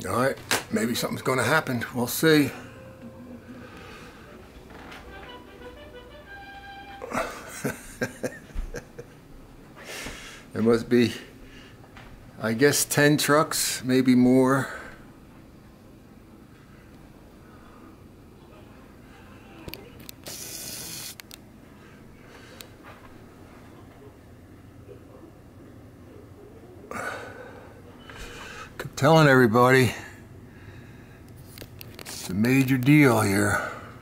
All right, maybe something's going to happen. We'll see. There must be, I guess, 10 trucks, maybe more. Keep telling everybody it's a major deal here.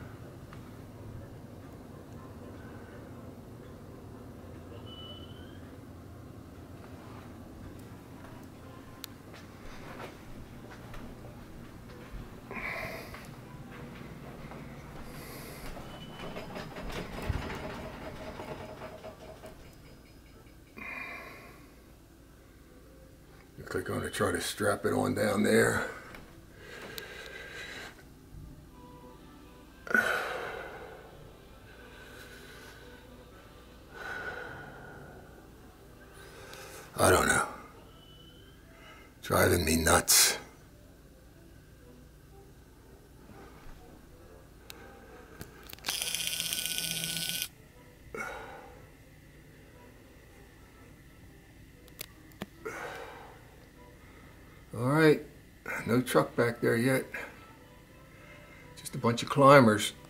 Looks like I'm going to try to strap it on down there. I don't know. Driving me nuts. All right, no truck back there yet. Just a bunch of climbers.